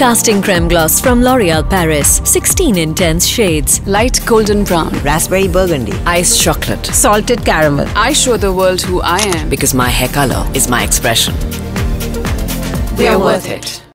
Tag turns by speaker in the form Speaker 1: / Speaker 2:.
Speaker 1: Casting Crème Gloss from L'Oréal Paris. 16 intense shades.
Speaker 2: Light golden brown.
Speaker 3: Raspberry burgundy.
Speaker 4: Iced chocolate.
Speaker 3: Salted caramel.
Speaker 2: I show the world who I am.
Speaker 4: Because my hair color is my expression.
Speaker 2: They are worth it.